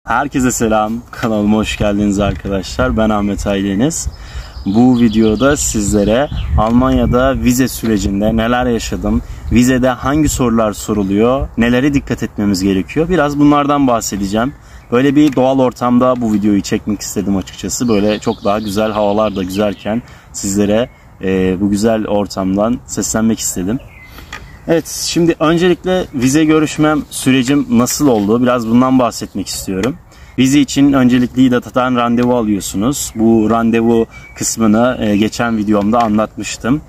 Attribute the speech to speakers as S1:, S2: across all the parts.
S1: Herkese selam, kanalıma hoş geldiniz arkadaşlar. Ben Ahmet Aydeniz. Bu videoda sizlere Almanya'da vize sürecinde neler yaşadım, vizede hangi sorular soruluyor, nelere dikkat etmemiz gerekiyor, biraz bunlardan bahsedeceğim. Böyle bir doğal ortamda bu videoyu çekmek istedim açıkçası. Böyle çok daha güzel, havalar da güzelken sizlere bu güzel ortamdan seslenmek istedim. Evet, şimdi öncelikle vize görüşmem sürecim nasıl oldu? Biraz bundan bahsetmek istiyorum. Vize için öncelikle İDAT'tan randevu alıyorsunuz. Bu randevu kısmını geçen videomda anlatmıştım.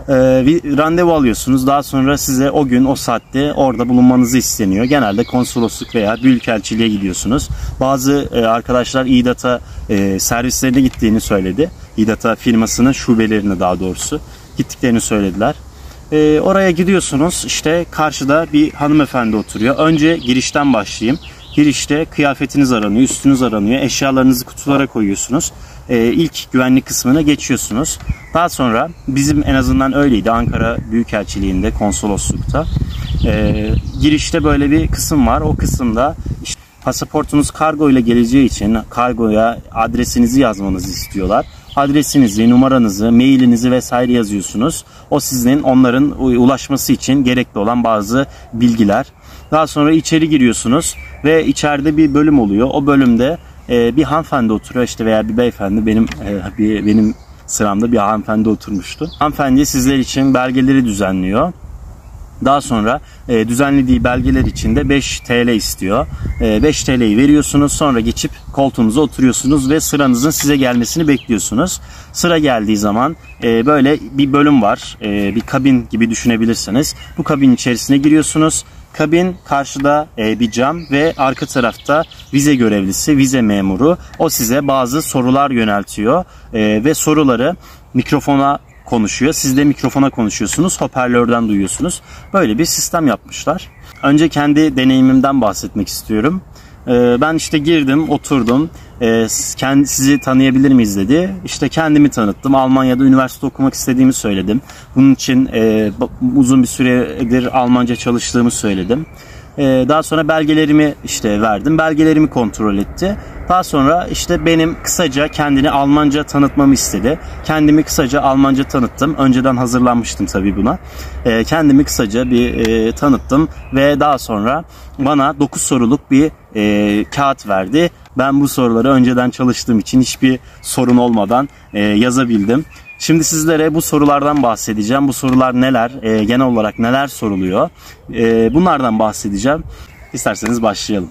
S1: Randevu alıyorsunuz. Daha sonra size o gün o saatte orada bulunmanızı isteniyor. Genelde konsolosluk veya büyükelçiliğe gidiyorsunuz. Bazı arkadaşlar İDAT'a servislerine gittiğini söyledi. İDAT'a firmasının şubelerine daha doğrusu gittiklerini söylediler. Oraya gidiyorsunuz, işte karşıda bir hanımefendi oturuyor. Önce girişten başlayayım. Girişte kıyafetiniz aranıyor, üstünüz aranıyor, eşyalarınızı kutulara koyuyorsunuz. İlk güvenlik kısmına geçiyorsunuz. Daha sonra bizim en azından öyleydi Ankara Büyükelçiliğinde, konsoloslukta. Girişte böyle bir kısım var. O kısımda işte pasaportunuz kargo ile geleceği için kargoya adresinizi yazmanızı istiyorlar. Adresinizi, numaranızı, mailinizi vesaire yazıyorsunuz. O sizin onların ulaşması için gerekli olan bazı bilgiler. Daha sonra içeri giriyorsunuz ve içeride bir bölüm oluyor. O bölümde bir hanımefendi oturuyor işte veya bir beyefendi. Benim sıramda bir hanımefendi oturmuştu. Hanımefendi sizler için belgeleri düzenliyor. Daha sonra düzenlediği belgeler için de 5 TL istiyor. 5 TL'yi veriyorsunuz, sonra geçip koltuğunuza oturuyorsunuz ve sıranızın size gelmesini bekliyorsunuz. Sıra geldiği zaman böyle bir bölüm var, bir kabin gibi düşünebilirsiniz. Bu kabin içerisine giriyorsunuz. Kabin karşıda bir cam ve arka tarafta vize görevlisi, vize memuru. O size bazı sorular yöneltiyor ve soruları mikrofona konuşuyor. Siz de mikrofona konuşuyorsunuz, hoparlörden duyuyorsunuz. Böyle bir sistem yapmışlar. Önce kendi deneyimimden bahsetmek istiyorum. Ben işte girdim, oturdum. Sizi tanıyabilir miyiz dedi. İşte kendimi tanıttım. Almanya'da üniversite okumak istediğimi söyledim. Bunun için uzun bir süredir Almanca çalıştığımı söyledim. Daha sonra belgelerimi işte verdim. Belgelerimi kontrol etti. Daha sonra işte benim kısaca kendini Almanca tanıtmamı istedi. Kendimi kısaca Almanca tanıttım. Önceden hazırlanmıştım tabii buna. Kendimi kısaca bir tanıttım ve daha sonra bana 9 soruluk bir kağıt verdi. Ben bu soruları önceden çalıştığım için hiçbir sorun olmadan yazabildim. Şimdi sizlere bu sorulardan bahsedeceğim. Bu sorular neler? Genel olarak neler soruluyor? Bunlardan bahsedeceğim. İsterseniz başlayalım.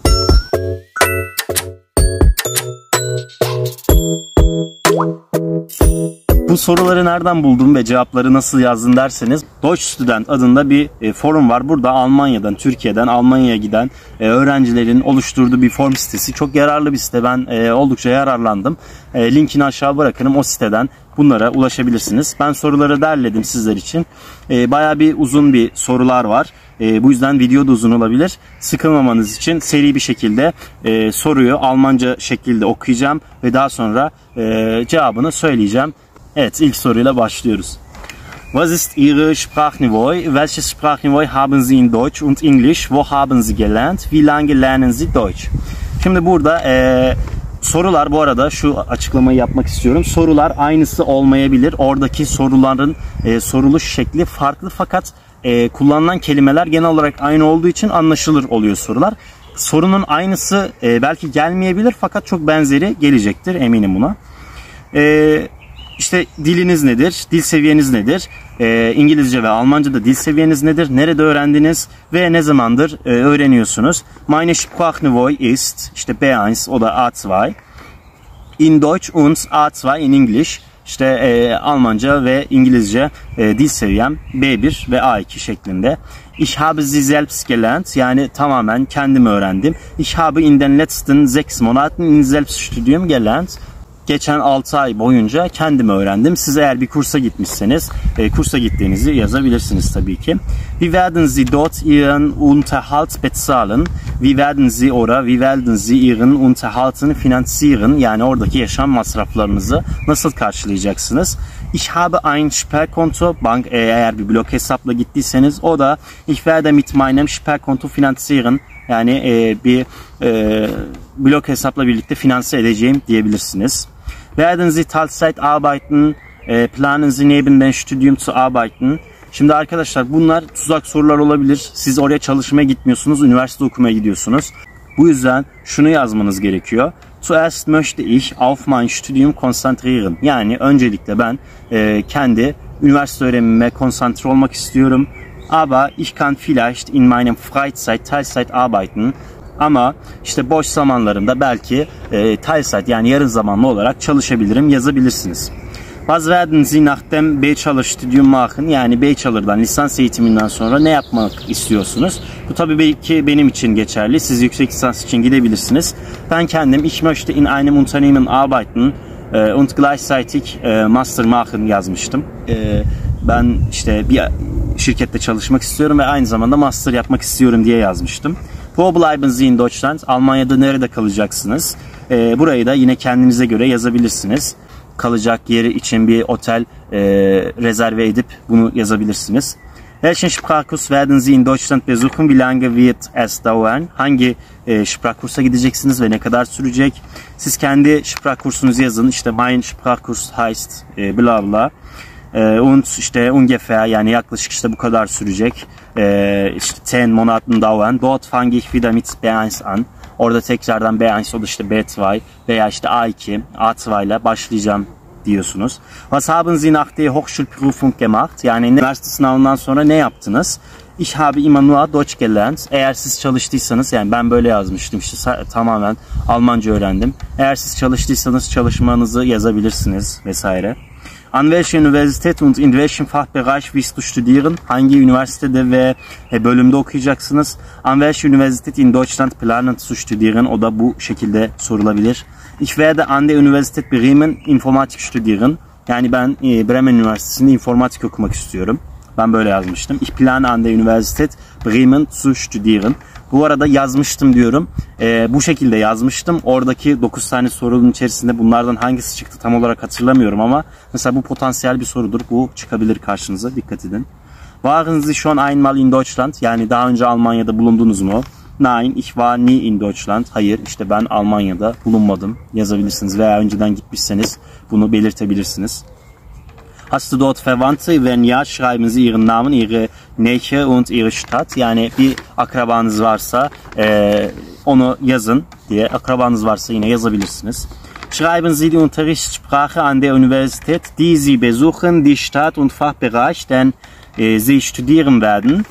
S1: Bu soruları nereden buldum ve cevapları nasıl yazdım derseniz Deutsch Student adında bir forum var. Burada Almanya'dan, Türkiye'den Almanya'ya giden öğrencilerin oluşturduğu bir form sitesi. Çok yararlı bir site. Ben oldukça yararlandım. Linkini aşağı bırakırım. O siteden bunlara ulaşabilirsiniz. Ben soruları derledim sizler için. Bayağı bir uzun bir sorular var. Bu yüzden video da uzun olabilir. Sıkılmamanız için seri bir şekilde soruyu Almanca şekilde okuyacağım ve daha sonra cevabını söyleyeceğim. Evet, ilk soruyla başlıyoruz. Was ist Ihre Sprachniveau? Welches Sprachniveau haben Sie in Deutsch und English? Wo haben Sie gelernt? Wie lange lernen Sie Deutsch? Şimdi burada sorular, bu arada şu açıklamayı yapmak istiyorum. Sorular aynısı olmayabilir. Oradaki soruların soruluş şekli farklı fakat kullanılan kelimeler genel olarak aynı olduğu için anlaşılır oluyor sorular. Sorunun aynısı belki gelmeyebilir fakat çok benzeri gelecektir, eminim buna. İşte diliniz nedir? Dil seviyeniz nedir? İngilizce ve Almanca'da dil seviyeniz nedir? Nerede öğrendiniz ve ne zamandır öğreniyorsunuz? Meine Sprachniveau ist işte B1, o da A2. In Deutsch und A2 in English. İşte Almanca ve İngilizce dil seviyem B1 ve A2 şeklinde. Ich habe sie selbst gelernt, yani tamamen kendim öğrendim. Ich habe in den letzten 6 Monaten in Selbststudium gelernt. Geçen 6 ay boyunca kendim öğrendim. Siz eğer bir kursa gitmişseniz kursa gittiğinizi yazabilirsiniz tabii ki. Wie werden Sie dort Ihren Unterhalt bezahlen? Wie werden Sie Ihren Unterhalten finanzieren? Yani oradaki yaşam masraflarınızı nasıl karşılayacaksınız? Ich habe ein Sparkonto. Eğer bir blok hesapla gittiyseniz o da Ich werde mit meinem Sparkonto finanzieren. Yani bir blok hesapla birlikte finanse edeceğim diyebilirsiniz. Werden Sie Teilzeit arbeiten? Planen Sie neben dem Studium zu arbeiten? Şimdi arkadaşlar bunlar tuzak sorular olabilir. Siz oraya çalışmaya gitmiyorsunuz, üniversite okumaya gidiyorsunuz. Bu yüzden şunu yazmanız gerekiyor. Zuerst möchte ich auf mein Studium konzentrieren. Yani öncelikle ben kendi üniversite öğrenimime konsantre olmak istiyorum. Aber ich kann vielleicht in meinem Freizeit Teilzeit arbeiten. Ama işte boş zamanlarımda belki Teilzeit yani yarı zamanlı olarak çalışabilirim yazabilirsiniz. Was werden Sie nach dem Bachelorstudium machen? Yani Bachelor'dan, lisans eğitiminden sonra ne yapmak istiyorsunuz? Bu tabii belki benim için geçerli. Siz yüksek lisans için gidebilirsiniz. Ben kendim ich möchte in einem Unternehmen arbeiten und gleichzeitig Master machen yazmıştım. Ben işte bir şirkette çalışmak istiyorum ve aynı zamanda master yapmak istiyorum diye yazmıştım. Wo bleiben Sie in Deutschland? Almanya'da nerede kalacaksınız? Burayı da yine kendinize göre yazabilirsiniz. Kalacak yeri için bir otel rezerve edip bunu yazabilirsiniz. Welchen Sprachkurs werden Sie in Deutschland besuchen? Wie lange wird es dauern? Hangi Sprachkursa gideceksiniz ve ne kadar sürecek? Siz kendi Sprachkursunuzu yazın. İşte mein Sprachkurs heißt bla bla. Und işte ungefähr yani yaklaşık işte bu kadar sürecek. İşte 10 Monaten dauern. Dort fange ich wieder mit B1 an. Orada tekrardan B1 o da işte B2 veya işte A2, A2 ile başlayacağım diyorsunuz. Was haben Sie nach der Hochschulprüfung gemacht? Yani üniversite sınavından sonra ne yaptınız? Ich habe immer nur Deutsch gelernt. Eğer siz çalıştıysanız yani ben böyle yazmıştım işte tamamen Almanca öğrendim. Eğer siz çalıştıysanız çalışmanızı yazabilirsiniz vesaire. An welcher Universität und in welchem Fachbereich willst du studieren? Hangi üniversitede ve bölümde okuyacaksınız? An welcher Universität in Deutschland planen zu studieren? O da bu şekilde sorulabilir. Ich werde an der Universität Bremen Informatik studieren. Yani ben Bremen Üniversitesi'nde informatik okumak istiyorum. Ben böyle yazmıştım. Ich plane an der Universität Bremen zu studieren. Bu arada yazmıştım diyorum. Bu şekilde yazmıştım. Oradaki 9 tane sorunun içerisinde bunlardan hangisi çıktı tam olarak hatırlamıyorum ama mesela bu potansiyel bir sorudur. Bu çıkabilir karşınıza. Dikkat edin. Waren Sie schon einmal in Deutschland? Yani daha önce Almanya'da bulundunuz mu? Nein, ich war nie in Deutschland. Hayır, işte ben Almanya'da bulunmadım yazabilirsiniz veya önceden gitmişseniz bunu belirtebilirsiniz. Hast du dort Verwandte? Wenn ja, schreiben Sie Ihren Namen, Ihre Nähe und Ihre Stadt. Yani bir akrabanız varsa onu yazın diye. Akrabanız varsa yine yazabilirsiniz. Schreiben Sie die Unterrichtssprache an der Universität, die Sie besuchen, die Stadt und Fachbereich, denn Sie studieren werden.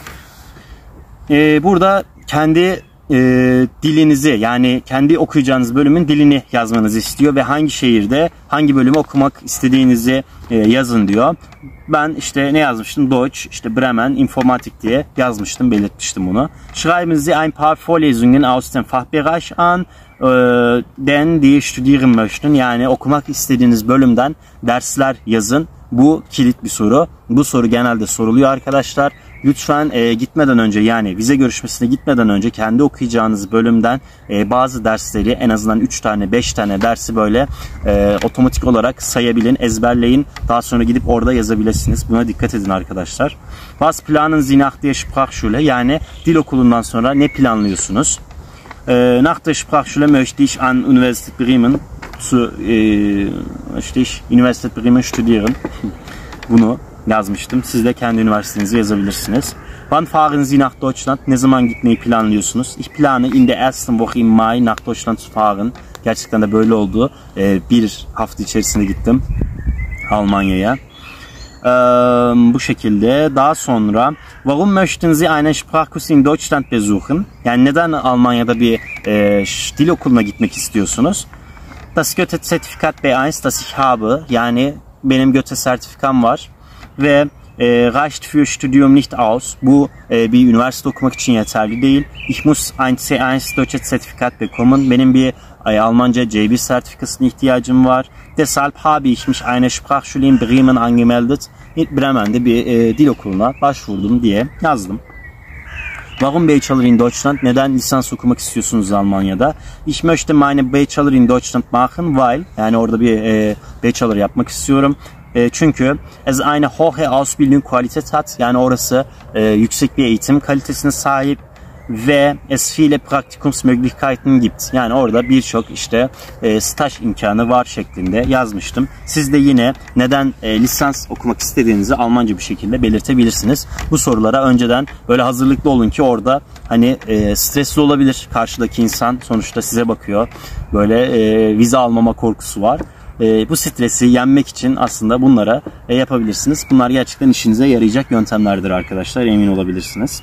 S1: Burada kendi dilinizi yani kendi okuyacağınız bölümün dilini yazmanızı istiyor ve hangi şehirde hangi bölümü okumak istediğinizi yazın diyor. Ben işte ne yazmıştım? Deutsch, işte Bremen, Informatik diye yazmıştım, belirtmiştim bunu. Schreiben Sie ein paar Vorlesungen aus dem Fachbereich an, denn die studieren möchten. Yani okumak istediğiniz bölümden dersler yazın. Bu kilit bir soru. Bu soru genelde soruluyor arkadaşlar. Lütfen gitmeden önce yani vize görüşmesine gitmeden önce kendi okuyacağınız bölümden bazı dersleri en azından 3 tane 5 tane dersi böyle otomatik olarak sayabilin, ezberleyin. Daha sonra gidip orada yazabilirsiniz. Buna dikkat edin arkadaşlar. Was planen Sie nach der Sprachschule? Yani dil okulundan sonra ne planlıyorsunuz? Nach der Sprachschule möchte ich an Universität Bremen Universität Bremen studieren. Bunu yazmıştım. Siz de kendi üniversitenizi yazabilirsiniz. Wann fahren Sie nach Deutschland? Ne zaman gitmeyi planlıyorsunuz? Ich plane in der ersten Woche im Mai nach Deutschland zu fahren. Gerçekten de böyle oldu. Bir hafta içerisinde gittim Almanya'ya. Bu şekilde. Daha sonra warum möchten Sie einen Sprachkurs in Deutschland besuchen? Yani neden Almanya'da bir dil okuluna gitmek istiyorsunuz? Das Goethe-Zertifikat B1, das ich habe. Yani benim Goethe sertifikam var. Ve reicht für Studium nicht aus. Bu bir üniversite okumak için yeterli değil. Ich muss ein C1 Deutsche Zertifikat bekommen. Benim bir Almanca C1 sertifikasına ihtiyacım var. Deshalb habe ich mich eine Sprachschule in Bremen angemeldet. Bremen'de bir dil okuluna başvurdum diye yazdım. Warum Bachelor in Deutschland? Neden lisans okumak istiyorsunuz Almanya'da? Ich möchte meine Bachelor in Deutschland machen, weil yani orada bir bachelor yapmak istiyorum. Çünkü es eine hohe Ausbildung Qualität hat. Yani orası yüksek bir eğitim kalitesine sahip. ve es viele Praktikumsmöglichkeiten gibt. Yani orada birçok işte staj imkanı var şeklinde yazmıştım. Siz de yine neden lisans okumak istediğinizi Almanca bir şekilde belirtebilirsiniz. Bu sorulara önceden böyle hazırlıklı olun ki orada hani stresli olabilir. Karşıdaki insan sonuçta size bakıyor. Böyle vize almama korkusu var. Bu stresi yenmek için aslında bunlara yapabilirsiniz. Bunlar gerçekten işinize yarayacak yöntemlerdir arkadaşlar. Emin olabilirsiniz.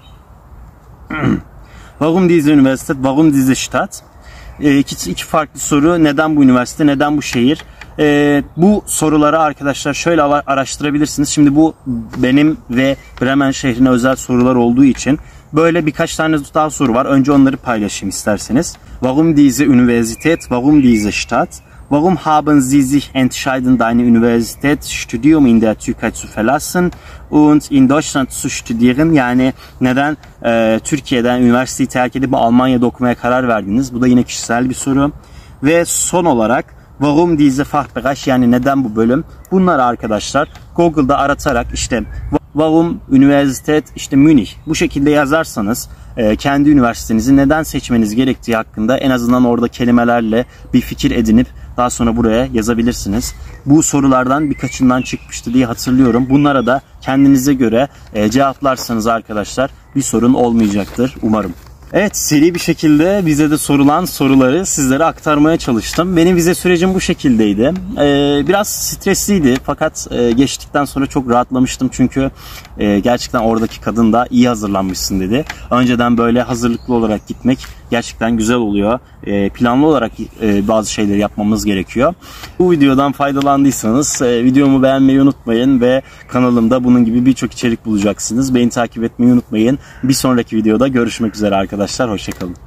S1: Warum diese Universität, warum diese Stadt? İki farklı soru. Neden bu üniversite, neden bu şehir? Bu soruları arkadaşlar şöyle araştırabilirsiniz. Şimdi bu benim ve Bremen şehrine özel sorular olduğu için böyle birkaç tane daha soru var. Önce onları paylaşayım isterseniz. Warum diese Universität, warum diese Stadt? Warum haben Sie sich entschieden, deine Universitätsstudium in der Türkei zu verlassen und in Deutschland zu studieren? Yani neden Türkiye'den üniversiteyi terk edip Almanya'da okumaya karar verdiniz? Bu da yine kişisel bir soru. Ve son olarak warum diese Fachbereich, yani neden bu bölüm? Bunları arkadaşlar Google'da aratarak işte warum Universität işte Münih bu şekilde yazarsanız kendi üniversitenizi neden seçmeniz gerektiği hakkında en azından orada kelimelerle bir fikir edinip daha sonra buraya yazabilirsiniz. Bu sorulardan birkaçından çıkmıştı diye hatırlıyorum. Bunlara da kendinize göre cevaplarsanız arkadaşlar bir sorun olmayacaktır umarım. Evet, seri bir şekilde vizede sorulan soruları sizlere aktarmaya çalıştım. Benim vize sürecim bu şekildeydi. Biraz stresliydi fakat geçtikten sonra çok rahatlamıştım. Çünkü gerçekten oradaki kadın da iyi hazırlanmışsın dedi. Önceden böyle hazırlıklı olarak gitmek gerçekten güzel oluyor. Planlı olarak bazı şeyleri yapmamız gerekiyor. Bu videodan faydalandıysanız videomu beğenmeyi unutmayın ve kanalımda bunun gibi birçok içerik bulacaksınız. Beni takip etmeyi unutmayın. Bir sonraki videoda görüşmek üzere arkadaşlar. Hoşça kalın.